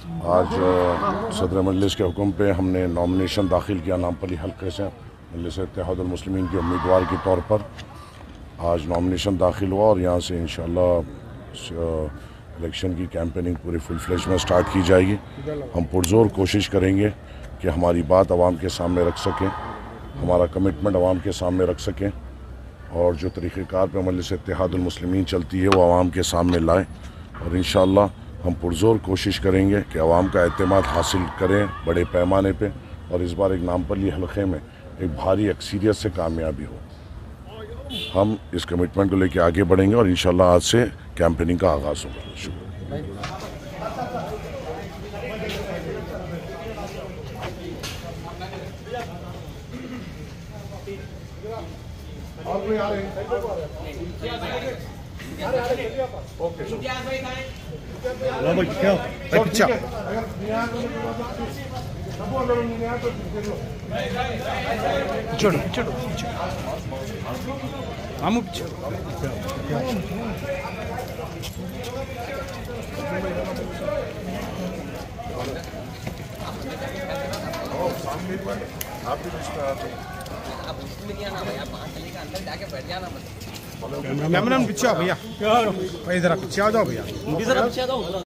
आज सदर मजलिस के हुक्म पे हमने नॉमिनेशन दाखिल किया नामपली हल्के से मजलिस इत्तेहादुल मुस्लिमीन के उम्मीदवार के तौर पर। आज नॉमिनेशन दाखिल हुआ और यहाँ से इंशाअल्लाह इलेक्शन की कैंपेनिंग पूरी फुल फ्लेज में स्टार्ट की जाएगी। हम पुरजोर कोशिश करेंगे कि हमारी बात आवाम के सामने रख सकें, हमारा कमिटमेंट आवाम के सामने रख सकें और जो तरीक़ेकार पे मजलिस इत्तेहादुल मुस्लिमीन चलती है वो आवाम के सामने लाएँ और इंशाअल्लाह हम पुरजोर कोशिश करेंगे कि आवाम का एतमाद हासिल करें बड़े पैमाने पे और इस बार एक नामपली हल्के में एक भारी अक्सरियत से कामयाबी हो। हम इस कमिटमेंट को लेकर आगे बढ़ेंगे और इंशाअल्लाह आज से कैंपेनिंग का आगाज़ होगा। शुक्रिया। कैमरा पीछे आओ भैया, इधर पीछे आ जाओ भैया।